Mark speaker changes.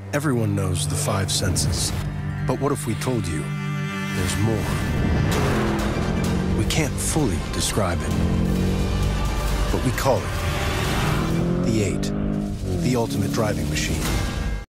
Speaker 1: Everyone knows the five senses. But what if we told you there's more? We can't fully describe it, but we call it the 8, the ultimate driving machine.